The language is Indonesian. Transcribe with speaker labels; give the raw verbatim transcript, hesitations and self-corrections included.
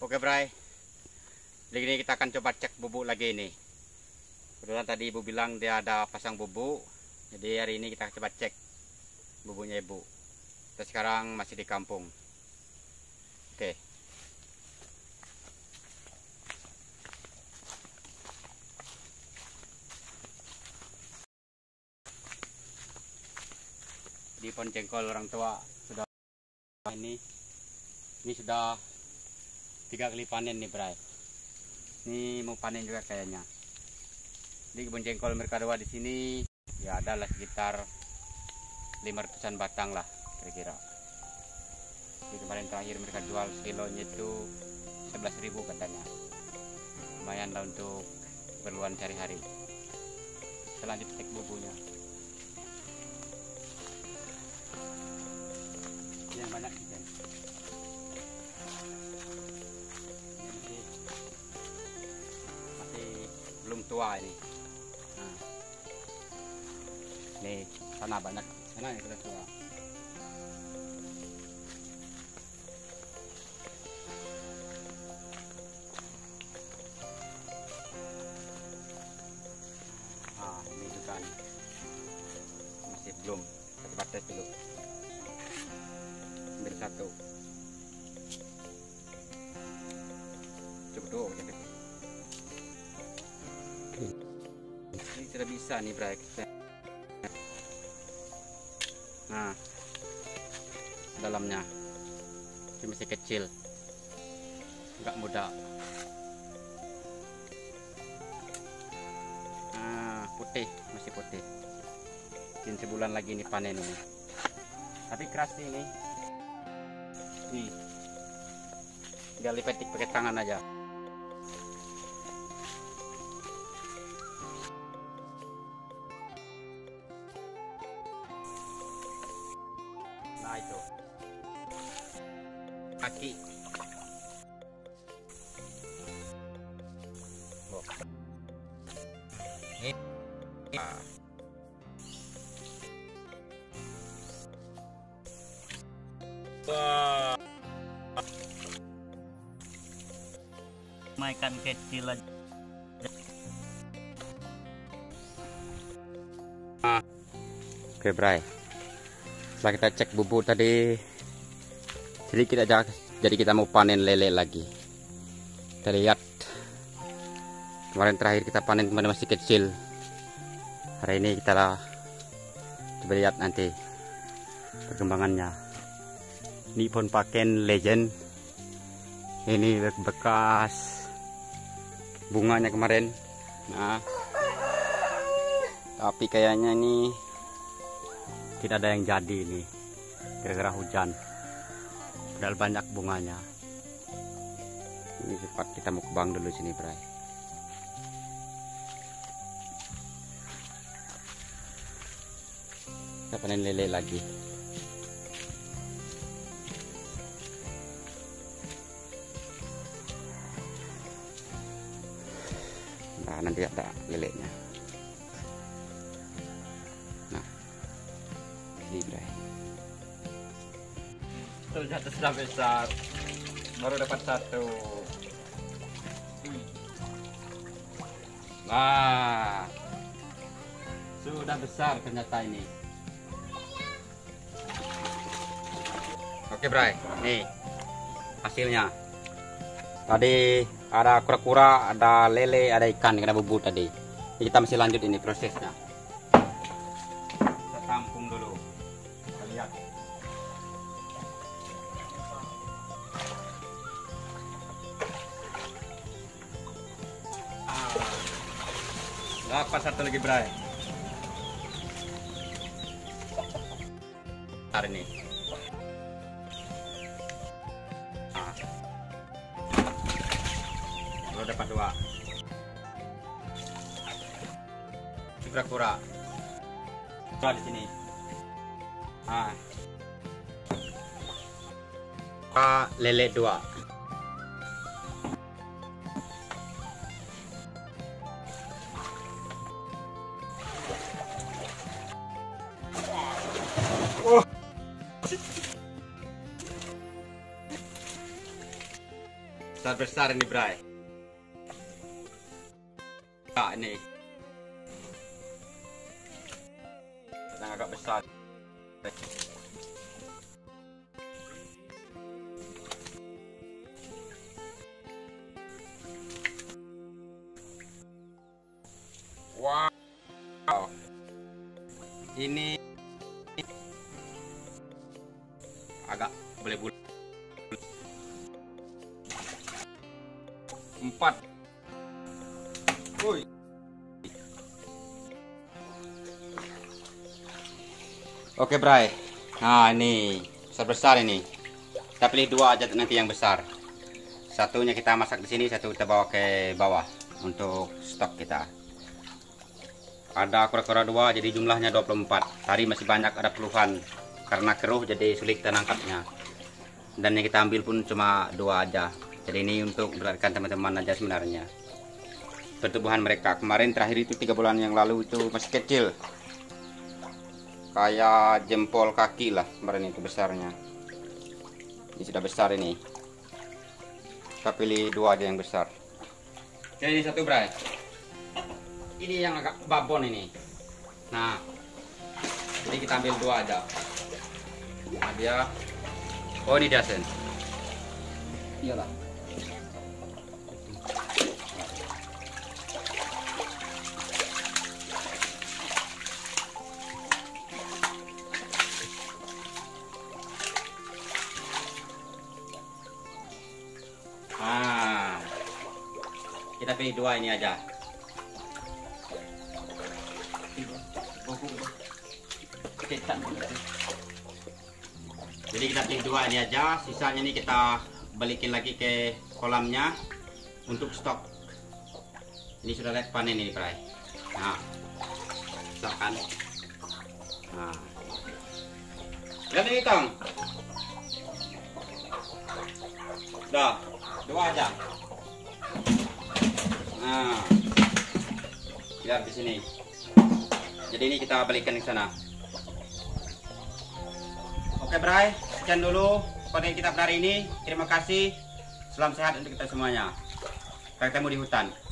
Speaker 1: Oke Bray, kali ini kita akan coba cek bubuk lagi ini. Kebetulan tadi ibu bilang dia ada pasang bubuk, jadi hari ini kita coba cek bubuknya ibu. Kita sekarang masih di kampung. Oke. Di pohon jengkol orang tua sudah ini, ini sudah tiga kali panen nih Bray. Ini mau panen juga kayaknya. Di kebun jengkol mereka dua di sini ya adalah sekitar lima ratusan batang lah kira-kira. Di kemarin terakhir mereka jual kilonya itu sebelas ribu katanya. Lumayan lah untuk keperluan sehari-hari. Kita lanjut cek bubuknya. Yang banyak sih kan. Belum tua ini. Nah. Nih, sana banyak. Sana yang sudah tua. Ah, ini juga nih. Masih belum. Kita batas dulu. Ambil satu. Cukup dulu. Ini sudah bisa nih Bray. Nah, dalamnya ini masih kecil, nggak muda. Nah, putih, masih putih. Mungkin sebulan lagi ini panen ini. Tapi keras ini. Nih, tinggal dipetik pakai tangan aja. Nah itu kaki. Oh. Ini. Ah. Wah.
Speaker 2: Ikan kecil aja.
Speaker 1: Ah. Oke Bray. Setelah kita cek bubuk tadi sedikit aja, jadi kita mau panen lele lagi. Kita lihat kemarin terakhir kita panen kemarin masih kecil. Hari ini kita lah coba lihat nanti perkembangannya. Ini pohon paken legend. Ini bekas bunganya kemarin. Nah, tapi kayaknya ini tidak ada yang jadi ini gara-gara hujan, padahal banyak bunganya. Ini cepat kita mau ke bank dulu sini Bray. Kita panen lele lagi. Nah, nanti ada lelenya. Bray. Tuh jatuh sudah besar, baru dapat satu. Wah, sudah besar ternyata ini. Oke Bray, nih hasilnya. Tadi ada kura-kura, ada lele, ada ikan, kena bubuk tadi. Jadi kita masih lanjut ini prosesnya. Kita tampung dulu. Lihat. Ah. Dapat satu lagi Bray. Hari ini. Ah. Baru dapat dua. Kura-kura. Kura di sini. Ah. Ah, lele dua. Oh. besar besar ini Bray. Nah, ini sedang agak besar. Wow, ini agak boleh bulat. Empat. Woi. Oke Bray. Nah ini besar besar ini. Kita pilih dua aja nanti yang besar. Satunya kita masak di sini, satu kita bawa ke bawah untuk stok kita. Ada kura-kura dua, jadi jumlahnya dua puluh empat. Tadi masih banyak, ada puluhan. Karena keruh jadi sulit kita nangkapnya. Dan yang kita ambil pun cuma dua aja. Jadi ini untuk memperlihatkan teman-teman aja sebenarnya. Pertumbuhan mereka. Kemarin terakhir itu tiga bulan yang lalu itu masih kecil. Kayak jempol kaki lah kemarin itu besarnya. Ini sudah besar ini. Kita pilih dua aja yang besar. Jadi satu Bray. Ini yang agak babon ini. Nah, jadi kita ambil dua aja. Nah, dia, oh ini dia sen. Iyalah. Ah, kita pilih dua ini aja. Jadi kita pilih dua ini aja, sisanya ini kita balikin lagi ke kolamnya untuk stok. Ini sudah lihat panen ini Bray. Nah, besar kan? Nah, lihat ini Kang. Udah, dua aja. Nah, lihat di sini. Jadi ini kita balikan ke sana. Oke Bray, sekian dulu konten kita pada hari ini. Terima kasih. Salam sehat untuk kita semuanya. Sampai ketemu di hutan.